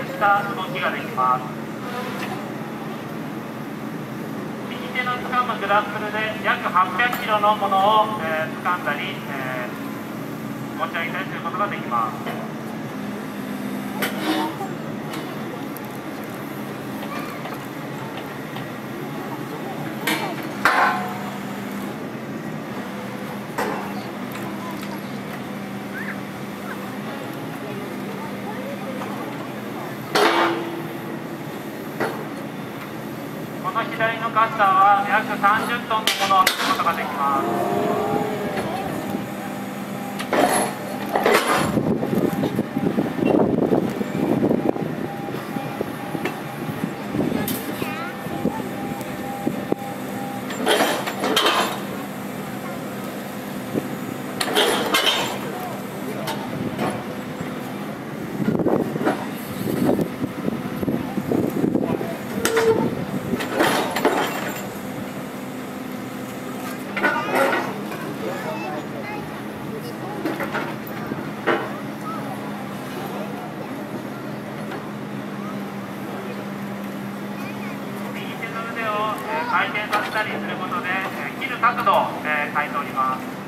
した動きができます。右手の掴むグラップルで約800キロのものを、掴んだり、持ち上げたりすることができます。この左のカッターは約30トンのものを引くことができます。回転させたりすることで、切る角度を変えております。